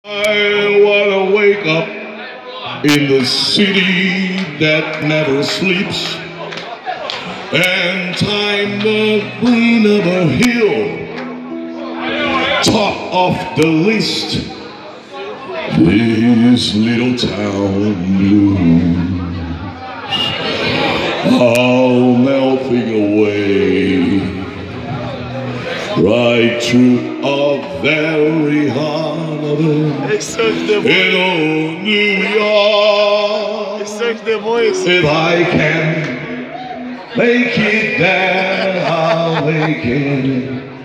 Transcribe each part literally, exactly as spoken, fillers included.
I wanna wake up in the city that never sleeps and climb the queen of a hill, top of the list, this little town blues, all melting away right through a very heart of it in old New York. If I can make it there, I'll make it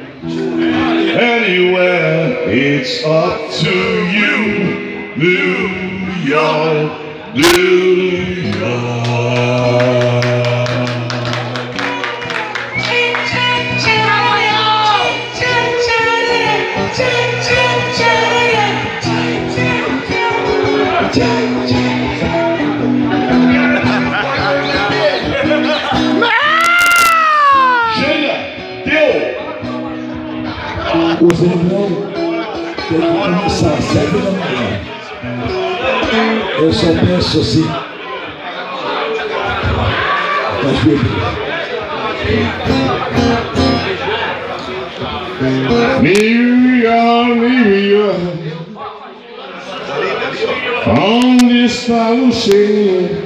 anywhere. It's up to you, New York, New York. O Zendron tem que começar às sete da manhã. Eu só penso assim. Mas New York, New York, on this ocean.